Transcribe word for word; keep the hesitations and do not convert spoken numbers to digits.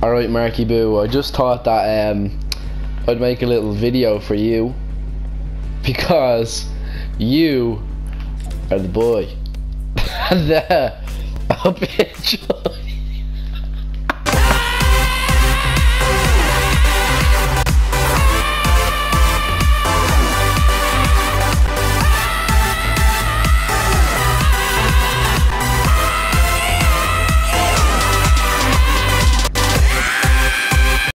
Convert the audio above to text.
Alright, Marky Boo, I just thought that um, I'd make a little video for you because you are the boy. And uh, I hope you enjoy.